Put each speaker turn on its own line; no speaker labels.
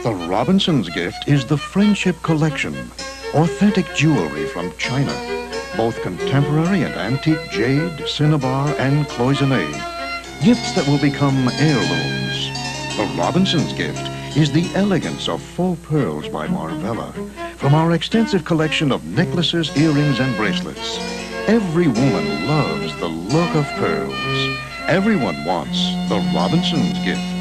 The Robinson's gift is the Friendship Collection, authentic jewelry from China, both contemporary and antique jade, cinnabar, and cloisonne, gifts that will become heirlooms. The Robinson's gift is the elegance of faux pearls by Marvella, from our extensive collection of necklaces, earrings, and bracelets. Every woman loves the look of pearls. Everyone wants the Robinson's gift.